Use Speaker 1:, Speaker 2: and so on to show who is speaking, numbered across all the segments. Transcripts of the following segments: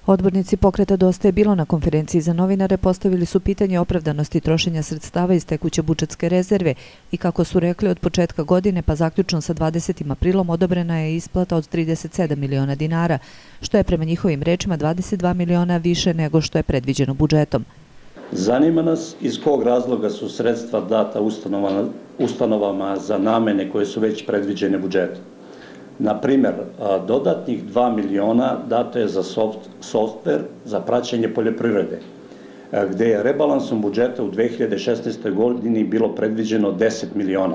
Speaker 1: Odbornici Pokreta Dosta je bilo na konferenciji za novinare postavili su pitanje opravdanosti trošenja sredstava iz tekuće budžetske rezerve i kako su rekli od početka godine pa zaključno sa 20. aprilom odobrena je isplata od 37 miliona dinara, što je prema njihovim rečima 22 miliona više nego što je predviđeno budžetom.
Speaker 2: Zanima nas iz kog razloga su sredstva data ustanovama za namene koje su već predviđene budžetom. Na primjer, dodatnih 2 miliona dato je za softver za praćenje poljoprivrede, gde je rebalansom budžeta u 2016. godini bilo predviđeno 10 miliona.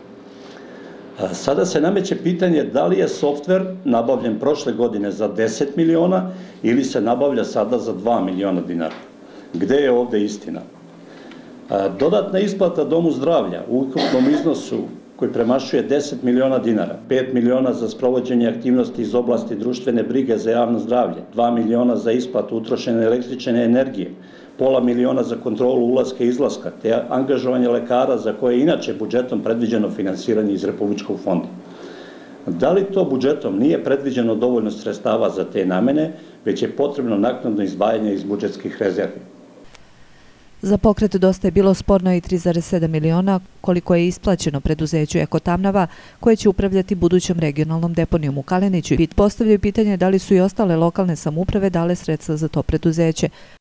Speaker 2: Sada se nameće pitanje da li je softver nabavljen prošle godine za 10 miliona ili se nabavlja sada za 2 miliona dinara. Gde je ovde istina? Dodatna isplata Domu zdravlja u ukupnom iznosu koji premašuje 10 miliona dinara, 5 miliona za sprovođenje aktivnosti iz oblasti društvene brige za javno zdravlje, 2 miliona za isplatu utrošene električne energije, pola miliona za kontrolu ulaska i izlaska, te angažovanje lekara za koje je inače budžetom predviđeno finansiranje iz Republičkog fonda. Da li to budžetom nije predviđeno dovoljno sredstava za te namene, već je potrebno naknadno izdvajanje iz budžetskih rezervi?
Speaker 1: Za Pokret Dosta je bilo sporno i 3,7 miliona koliko je isplaćeno preduzeću Eko Tamnava koje će upravljati budućom regionalnom deponijom u Kaleniću. Postavljaju pitanje da li su i ostale lokalne samouprave dale sredstva za to preduzeće.